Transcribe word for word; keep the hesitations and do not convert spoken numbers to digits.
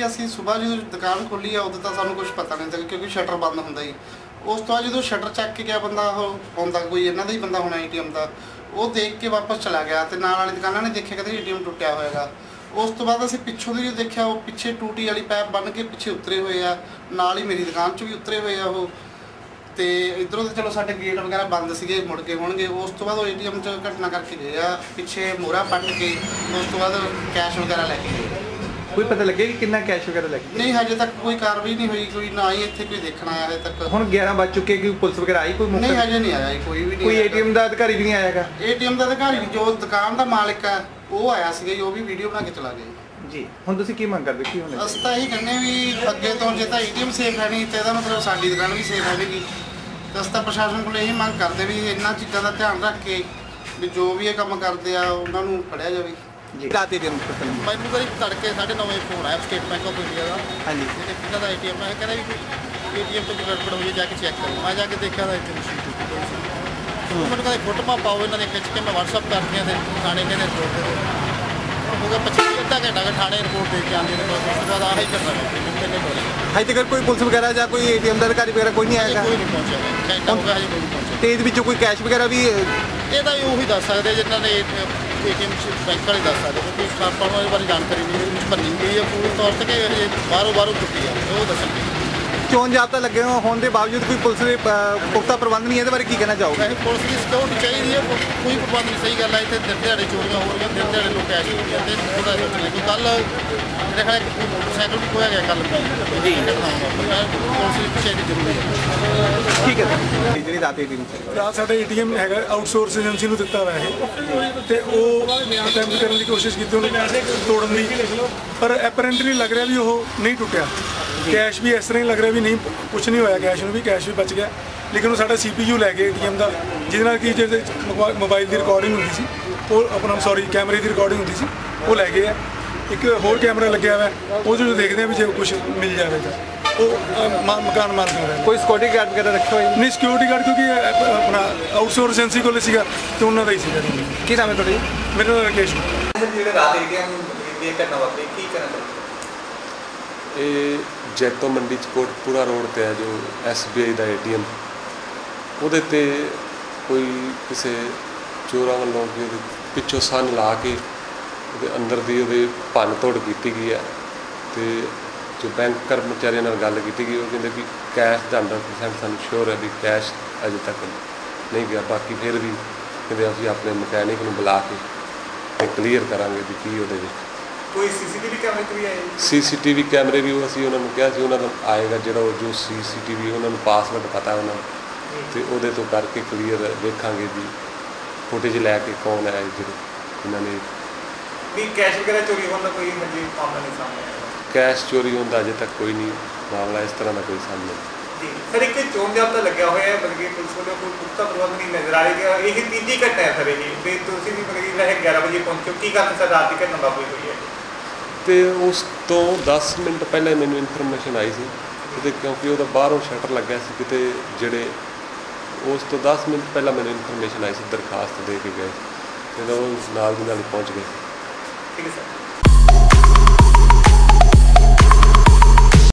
ਅਸੀਂ ਸੁਬਾਹ ਜਦੋਂ ਦੁਕਾਨ ਖੋਲੀ ਆ ਉਦੋਂ ਤਾਂ ਸਾਨੂੰ ਕੁਝ ਪਤਾ ਨਹੀਂ ਸੀ ਕਿਉਂਕਿ ਸ਼ਟਰ ਬੰਦ ਹੁੰਦਾ ਜੀ। ਉਸ ਤੋਂ ਬਾਅਦ ਜਦੋਂ ਸ਼ਟਰ ਚੱਕ ਕੇ ਗਿਆ ਬੰਦਾ, ਉਹ ਆਉਂਦਾ ਕੋਈ ਇਹਨਾਂ ਦਾ ਹੀ ਬੰਦਾ ਹੋਣਾ ਏਟੀਐਮ ਦਾ, ਉਹ ਦੇਖ ਕੇ ਵਾਪਸ ਚਲਾ ਗਿਆ ਤੇ ਨਾਲ ਵਾਲੀ ਦੁਕਾਨਾਂ ਨੇ ਦੇਖਿਆ ਕਹਿੰਦੇ ਏਟੀਐਮ ਟੁੱਟਿਆ ਹੋਏਗਾ। ਉਸ ਤੋਂ ਬਾਅਦ ਅਸੀਂ ਪਿੱਛੋਂ ਦੀ ਦੇਖਿਆ ਉਹ ਪਿੱਛੇ ਟੂਟੀ ਵਾਲੀ ਪੈਪ ਬੰਨ ਕੇ ਪਿੱਛੇ ਉਤਰੇ ਹੋਏ ਆ, ਨਾਲ ਹੀ ਮੇਰੀ ਦੁਕਾਨ 'ਚ ਵੀ ਉਤਰੇ ਹੋਏ ਆ ਉਹ। ਤੇ ਇਧਰੋਂ ਤਾਂ ਚਲੋ ਸਾਡੇ ਗੇਟ ਵਗੈਰਾ ਬੰਦ ਸੀਗੇ, ਮੁੜ ਕੇ ਹੋਣਗੇ। ਉਸ ਤੋਂ ਬਾਅਦ ਉਹ ਏਟੀਐਮ 'ਚ ਘਟਨਾ ਕਰਕੇ ਗਏ ਆ, ਪਿੱਛੇ ਮੋਹਰਾ ਪੱਟ ਕੇ ਉਸ ਤੋਂ ਬਾਅਦ ਕੈਸ਼ ਵਗੈਰਾ ਲੈ ਕੇ ਗਏ। ਕੋਈ ਪਤਾ ਲੱਗਿਆ ਕਿ ਕਿੰਨਾ ਕੈਸ਼ ਵਗੈਰਾ ਲੈ ਕੇ? ਨਹੀਂ, ਹਜੇ ਤੱਕ ਕੋਈ ਕਾਰਵਾਈ ਨਹੀਂ ਹੋਈ, ਕੋਈ ਨਾ ਹੀ ਇੱਥੇ ਕੋਈ ਦੇਖਣ ਆਇਆ ਹਜੇ ਤੱਕ। ਹੁਣ ਗਿਆਰਾਂ ਵੱਜ ਚੁੱਕੇ, ਕੋਈ ਪੁਲਿਸ ਵਗੈਰਾ ਆਈ? ਕੋਈ ਨਹੀਂ, ਹਜੇ ਨਹੀਂ ਆਇਆ ਕੋਈ ਵੀ ਨਹੀਂ। ਕੋਈ ਏਟੀਐਮ ਦਾ ਅਧਿਕਾਰੀ ਵੀ ਨਹੀਂ ਆਇਆਗਾ? ਏਟੀਐਮ ਦਾ ਅਧਿਕਾਰੀ ਜੋ ਦੁਕਾਨ ਦਾ ਮਾਲਕ ਆ ਉਹ ਆਇਆ ਸੀਗਾ ਜੀ, ਉਹ ਵੀ ਵੀਡੀਓ ਬਣਾ ਕੇ ਚਲਾ ਗਿਆ ਜੀ। ਹੁਣ ਤੁਸੀਂ ਕੀ ਮੰਗ ਕਰਦੇ ਕੀ ਹੋਣਾ? ਅਸੀਂ ਤਾਂ ਇਹੀ ਕਹਿੰਦੇ ਵੀ ਅੱਗੇ ਤੋਂ ਜੇ ਤਾਂ ਏਟੀਐਮ ਸੇਫ ਹੈ ਨਹੀਂ ਤੇ ਇਹਦਾ ਮਤਲਬ ਸਾਡੀ ਦੁਕਾਨ ਵੀ ਸੇਫ ਹੈ ਨਹੀਂ। ਅਸੀਂ ਤਾਂ ਪ੍ਰਸ਼ਾਸਨ ਕੋਲ ਇਹੀ ਮੰਗ ਕਰਦੇ ਵੀ ਇਹਨਾਂ ਚੀਜ਼ਾਂ ਦਾ ਧਿਆਨ ਰੱਖ ਕੇ ਵੀ ਜੋ ਵੀ ਇਹ ਕੰਮ ਕਰਦੇ ਆ ਉਹਨਾਂ ਨੂੰ ਫੜਿਆ ਜਾਵੇ ਜੀ। ਰਾਤ ਏਟੀਐਮ ਮੈਨੂੰ ਕਰੀ ਤੜਕੇ ਸਾਢੇ ਨੌ ਵਜੇ ਫੋਨ ਆਇਆ ਸਟੇਟ ਬੈਂਕ ਆਫ ਇੰਡੀਆ ਦਾ। ਹਾਂਜੀ। ਜਿਹੜੇ ਪਿੰਡਾਂ ਦਾ ਏਟੀਐਮ ਹੈ, ਕਹਿੰਦਾ ਵੀ ਏਟੀਐਮ ਤੋਂ ਗੜਬੜ ਹੋਈ ਜਾ ਕੇ ਚੈੱਕ ਕਰੋ। ਮੈਂ ਜਾ ਕੇ ਦੇਖਿਆ ਤਾਂ ਇੱਥੇ ਮਸ਼ੀਨ ਟੁੱਟੀ ਹੋਈ ਸੀ। ਮੈਨੂੰ ਕਹਿੰਦੇ ਫੋਟੋਆਂ ਪਾਓ ਇਹਨਾਂ ਦੇ ਖਿੱਚ ਕੇ, ਮੈਂ ਵਟਸਐਪ ਕਰਦੀਆਂ ਤੇ ਥਾਣੇ ਕਹਿੰਦੇ ਰਿਪੋਰਟ ਦੇ ਦਿਓ। ਹੋ ਗਿਆ ਪੱਚੀ ਅੱਧਾ ਘੰਟਾ ਕਿ ਥਾਣੇ ਰਿਪੋਰਟ ਦੇ ਕੇ ਆਉਂਦੇ ਨੇ, ਉਸ ਤੋਂ ਬਾਅਦ ਆਹੀ ਕਰਨਾ ਪੈਂਦਾ। ਹਜੇ ਤੱਕ ਕੋਈ ਪੁਲਿਸ ਵਗੈਰਾ ਜਾਂ ਕੋਈ ਏਟੀਐਮ ਦਾ ਅਧਿਕਾਰੀ ਵਗੈਰਾ ਕੋਈ ਨਹੀਂ ਆਇਆ? ਕੋਈ ਨਹੀਂ ਪਹੁੰਚਿਆ, ਘੰਟਾ ਹੋ ਗਿਆ ਹਜੇ ਕੋਈ ਨਹੀਂ ਪਹੁੰਚਿਆ। ਤੇ ਇਹਦੇ ਵਿੱਚੋਂ ਕੋਈ ਕੈਸ਼ ਵਗੈਰਾ ਵੀ? ਇਹ ਤਾਂ ਉਹੀ ਦੱਸ ਸਕਦੇ ਜਿਨ੍ਹਾਂ ਨੇ ਏਟੀਐਮ ਬੈਂਕ ਵਾਲੇ ਦੱਸ ਸਕਦੇ, ਕਿਉਂਕਿ ਆਪਾਂ ਨੂੰ ਇਹ ਬਾਰੇ ਜਾਣਕਾਰੀ ਨਹੀਂ ਇਹਦੇ ਵਿੱਚ ਭਰਨੀ ਗਈ ਹੈ ਪੂਰੀ ਤੌਰ ਤੇ ਕਿ ਹਜੇ ਬਾਹਰੋਂ ਬਾਹਰੋਂ ਟੁੱਟੀ ਆ, ਉਹ ਦੱਸਣਗੇ। ਚੋਣ ਜਾਬਤਾ ਲੱਗੇ ਹੋਣ ਦੇ ਬਾਵਜੂਦ ਕੋਈ ਪੁਲਿਸ ਦੇ ਪੁਖਤਾ ਪ੍ਰਬੰਧ ਨਹੀਂ, ਇਹਦੇ ਬਾਰੇ ਕੀ ਕਹਿਣਾ ਚਾਹੋਗੇ? ਵੈਸੇ ਪੁਲਿਸ ਦੀ ਸਿਕਿਉਰਿਟੀ ਚਾਹੀਦੀ ਹੈ, ਕੋਈ ਪ੍ਰਬੰਧ ਨਹੀਂ। ਸਹੀ ਗੱਲ ਹੈ, ਇੱਥੇ ਦਿਨ ਦਿਹਾੜੇ ਚੋਰੀਆਂ ਹੋ ਰਹੀਆਂ, ਦਿਨ ਦਿਹਾੜੇ ਲੋਕ ਕੈਸ਼ ਹੋ ਜਾਂਦੇ, ਉਹਦਾ ਸੋਚਣਾ ਕਿ ਕੱਲ੍ਹ ਮੇਰੇ ਖਿਆਲ ਮੋਟਰਸਾਈਕਲ ਵੀ ਖੋਇਆ ਗਿਆ ਕੱਲ੍ਹ ਜੀ। ਪੁਲਿਸ ਦੀ ਚਾਹੀਦੀ ਜ਼ਰੂਰੀ ਹੈ। ਠੀਕ ਹੈ। ਜਿਹੜੀ ਰਾਤ ਏਟੀਐਮ ਰਾਤ ਸਾਡਾ ਏਟੀਐਮ ਹੈਗਾ ਆਊਟਸੋਰਸ ਏਜੰਸੀ ਨੂੰ ਦਿੱਤਾ ਹੋਇਆ ਇਹ, ਤੇ ਉਹ ਅਟੈਂਪਟ ਕਰਨ ਦੀ ਕੋਸ਼ਿਸ਼ ਕੀਤੀ ਉਹਨੇ ਤੋੜਨ ਦੀ, ਪਰ ਐਪਰੈਂਟਲੀ ਲੱਗ ਰਿਹਾ ਵੀ ਉਹ ਨਹੀਂ ਟੁੱਟਿਆ। ਕੈਸ਼ ਵੀ ਇਸ ਤਰ੍ਹਾਂ ਹੀ ਲੱਗ ਰਿਹਾ ਵੀ ਨਹੀਂ, ਕੁਛ ਨਹੀਂ ਹੋਇਆ ਕੈਸ਼ ਨੂੰ ਵੀ, ਕੈਸ਼ ਵੀ ਬਚ ਗਿਆ। ਲੇਕਿਨ ਉਹ ਸਾਡਾ ਸੀ ਪੀ ਯੂ ਲੈ ਗਏ ਏਟੀਐਮ ਦਾ, ਜਿਹਦੇ ਨਾਲ ਕਿ ਜਿਹਦੇ ਮੋਬਾਈਲ ਦੀ ਰਿਕਾਰਡਿੰਗ ਹੁੰਦੀ ਸੀ, ਉਹ ਆਪਣਾ ਸੌਰੀ ਕੈਮਰੇ ਦੀ ਰਿਕਾਰਡਿੰਗ ਹੁੰਦੀ ਸੀ, ਉਹ ਲੈ ਗਏ ਆ। ਇੱਕ ਹੋਰ ਕੈਮਰਾ ਲੱਗਿਆ ਹੋਇਆ, ਉਹ ਜੋ ਦੇਖਦੇ ਆ ਵੀ ਜੇ ਕੁਛ ਮਿਲ ਜਾਵੇ ਤਾਂ ਉਹ ਮਕਾਨ ਮਾਲਕ ਦਾ। ਕੋਈ ਸਿਕਿਉਰਿਟੀ ਗਾਰਡ ਵਗੈਰਾ ਰੱਖਿਆ ਹੋਇਆ? ਨਹੀਂ, ਸਿਕਿਉਰਿਟੀ ਗਾਰਡ ਕਿਉਂਕਿ ਆਪਣਾ ਆਊਟਸੋਰਸ ਏਜੰਸੀ ਕੋਲ ਸੀਗਾ ਤੇ ਉਹਨਾਂ ਦਾ ਹੀ ਸੀਗਾ। ਕੀ ਨਾਮ ਹੈ ਤੁਹਾਡਾ? ਮੇਰਾ ਨਾਮ ਰਾਕੇਸ਼। ਜਿਹੜੇ ਰਾਤ ਏਟੀਐਮ ਦੀ ਘਟਨਾ ਵਾਪਰੀ, ਕੀ ਕਹਿਣਾ ਚਾਹੁੰਦੇ? ਇਹ ਜੈਤੋ ਮੰਡੀ 'ਚ ਕੋਟਪੂਰਾ ਰੋਡ 'ਤੇ ਹੈ ਜੋ ਐਸ ਬੀ ਆਈ ਦਾ ਏ ਟੀ ਐਮ, ਉਹਦੇ 'ਤੇ ਕੋਈ ਕਿਸੇ ਚੋਰਾਂ ਵੱਲੋਂ ਕਿ ਉਹਦੇ ਪਿੱਛੋਂ ਸੰਨ ਲਾ ਕੇ ਉਹਦੇ ਅੰਦਰ ਦੀ ਉਹਦੇ ਭੰਨ ਤੋੜ ਕੀਤੀ ਗਈ ਹੈ। ਅਤੇ ਜੋ ਬੈਂਕ ਕਰਮਚਾਰੀਆਂ ਨਾਲ ਗੱਲ ਕੀਤੀ ਗਈ, ਉਹ ਕਹਿੰਦੇ ਵੀ ਕੈਸ਼ ਦਾ ਹੰਡਰਡ ਪਰਸੈਂਟ ਸਾਨੂੰ ਸ਼ੋਰ ਹੈ ਵੀ ਕੈਸ਼ ਅਜੇ ਤੱਕ ਨਹੀਂ ਗਿਆ। ਬਾਕੀ ਫਿਰ ਵੀ ਕਹਿੰਦੇ ਅਸੀਂ ਆਪਣੇ ਮਕੈਨਿਕ ਨੂੰ ਬੁਲਾ ਕੇ ਕਲੀਅਰ ਕਰਾਂਗੇ ਵੀ ਕੀ ਉਹਦੇ ਵਿੱਚ। ਕੋਈ ਸੀ ਸੀ ਟੀ ਵੀ ਕੈਮਰੇ ਵੀ ਆਏ? ਸੀ ਸੀ ਟੀ ਵੀ ਕੈਮਰੇ ਵੀ ਅਸੀਂ ਉਹਨਾਂ ਨੂੰ ਕਿਹਾ ਸੀ, ਉਹਨਾਂ ਦਾ ਆਏਗਾ ਜਿਹੜਾ ਉਹ ਜੋ ਸੀ ਸੀ ਟੀ ਵੀ ਉਹਨਾਂ ਨੂੰ ਪਾਸਵਰਡ ਪਤਾ ਉਹਨਾਂ ਨੂੰ, ਅਤੇ ਉਹਦੇ ਤੋਂ ਕਰਕੇ ਕਲੀਅਰ ਦੇਖਾਂਗੇ ਵੀ ਫੁਟੇਜ ਲੈ ਕੇ ਕੌਣ ਹੈ ਜਿਹੜੇ ਇਹਨਾਂ ਨੇ। ਵੀ ਕੈਸ਼ ਵਗੈਰਾ ਚੋਰੀ ਹੋਣ ਦਾ ਕੋਈ ਹਜੇ ਮਾਮਲਾ ਨਹੀਂ ਸਾਹਮਣੇ ਆਇਆ? ਕੈਸ਼ ਚੋਰੀ ਹੋਣ ਦਾ ਅਜੇ ਤੱਕ ਕੋਈ ਨਹੀਂ ਮਾਮਲਾ ਇਸ ਤਰ੍ਹਾਂ ਦਾ ਕੋਈ ਸਾਹਮਣੇ ਜੀ। ਸਰ, ਇੱਕ ਚੋਣ ਜਾਬਤਾ ਲੱਗਿਆ ਹੋਇਆ ਹੈ, ਬਲਕਿ ਪੁਲਿਸ ਵੱਲੋਂ ਕੋਈ ਪੁਖਤਾ ਪ੍ਰਬੰਧ ਨਹੀਂ ਨਜ਼ਰ ਆ ਰਿਹਾ। ਇਹ ਤੀਜੀ ਘਟਨਾ ਹੈ ਸਰ ਇਹ, ਅਤੇ ਤੁਸੀਂ ਵੀ ਬਲਕਿ ਗਿਆਰਾਂ ਵਜੇ ਪਹੁੰਚੋ, ਕੀ ਗੱਲ ਸਰ ਰਾਤ ਦੀ ਘਟਨਾ ਵਾਪਰੀ ਹੋਈ ਹੈ? ਅਤੇ ਉਸ ਤੋਂ ਦਸ ਮਿੰਟ ਪਹਿਲਾਂ ਮੈਨੂੰ ਇਨਫੋਰਮੇਸ਼ਨ ਆਈ ਸੀ ਉਹਦੇ, ਕਿਉਂਕਿ ਉਹਦਾ ਬਾਹਰੋਂ ਸ਼ਟਰ ਲੱਗਿਆ ਸੀ ਕਿਤੇ, ਜਿਹੜੇ ਉਸ ਤੋਂ ਦਸ ਮਿੰਟ ਪਹਿਲਾਂ ਮੈਨੂੰ ਇਨਫੋਰਮੇਸ਼ਨ ਆਈ ਸੀ, ਦਰਖਾਸਤ ਦੇ ਕੇ ਗਏ ਅਤੇ ਉਹ ਨਾਲ ਦੀ ਨਾਲ ਪਹੁੰਚ ਗਏ। ਠੀਕ ਹੈ ਸਰ।